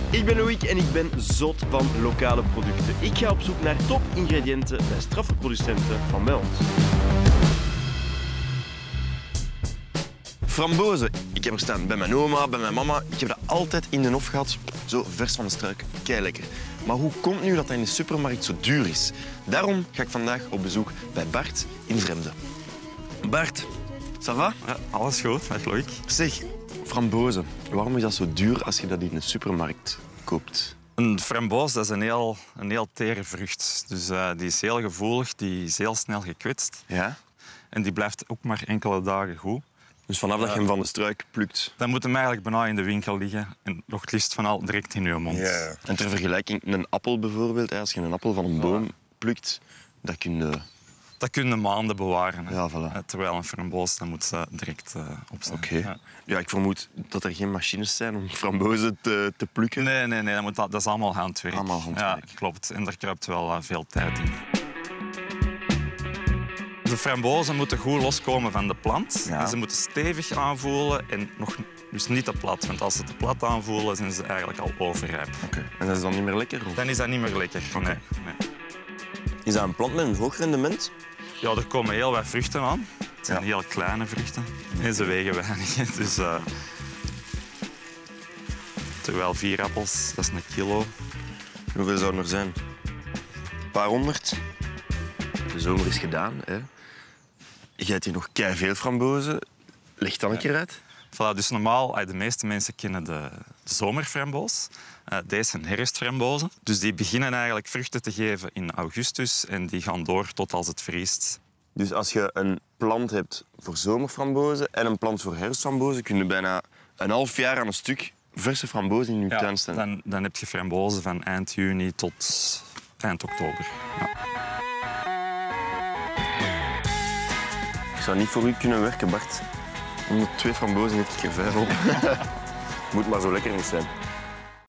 Ik ben Loïc en ik ben zot van lokale producten. Ik ga op zoek naar top-ingrediënten bij straffe producenten van bij ons. Frambozen. Ik heb er staan bij mijn oma, bij mijn mama. Ik heb dat altijd in de hof gehad. Zo vers van de struik. Kei lekker. Maar hoe komt nu dat dat in de supermarkt zo duur is? Daarom ga ik vandaag op bezoek bij Bart in Vremde. Bart, ça va? Ja, alles goed, met Loïc. Zeg, frambozen. Waarom is dat zo duur als je dat in de supermarkt koopt? Een framboos dat is een heel tere vrucht. Dus die is heel gevoelig, die is heel snel gekwetst. Ja? En die blijft ook maar enkele dagen goed. Dus vanaf dat je hem van de struik plukt. Dan moet hem eigenlijk bijna in de winkel liggen. En nog het liefst van al direct in je mond. Ja. En ter vergelijking, een appel bijvoorbeeld. Als je een appel van een boom plukt, dat kun je... Dat kun je maanden bewaren. Hè. Ja, voilà. Terwijl een framboos, dat moet direct op zijn. Oké. Ja. Ja, ik vermoed dat er geen machines zijn om frambozen te plukken. Nee, dat is allemaal handwerk. Allemaal handwerk. Ja, klopt. En daar kruipt wel veel tijd in. De frambozen moeten goed loskomen van de plant. Ja. En ze moeten stevig aanvoelen en dus niet te plat. Want als ze te plat aanvoelen, zijn ze eigenlijk al overrijp. Oké. En dat is dan niet meer lekker? Of? Dan is dat niet meer lekker. Nee. Is dat een plant met een hoog rendement? Ja, er komen heel wat vruchten aan. Het zijn Ja. heel kleine vruchten. En ze wegen weinig. Dus, terwijl 4 appels, dat is 1 kilo. Hoeveel zou er zijn? Een paar honderd. De zomer is gedaan. Hè? Je hebt hier nog keiveel frambozen. Leg dan een keer uit. Voilà, dus normaal, de meeste mensen kennen de zomerframboos. Deze zijn herfstframbozen. Dus die beginnen eigenlijk vruchten te geven in augustus en die gaan door tot als het vriest. Dus als je een plant hebt voor zomerframbozen en een plant voor herfstframbozen, kun je bijna een half jaar aan een stuk verse frambozen in je tuin staan. Dan heb je frambozen van eind juni tot eind oktober. Ja. Ik zou niet voor u kunnen werken, Bart. Om de 2 frambozen heb ik er 5 op. Moet maar zo lekker niet zijn.